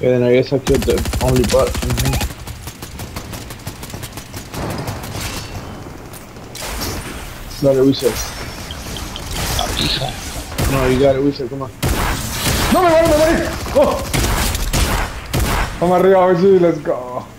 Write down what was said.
And then I guess I killed the only butt. Got it, we said. No, you got it, we said, come on. No me vale, me vale. Oh. Vamos arriba, a ver si let's go.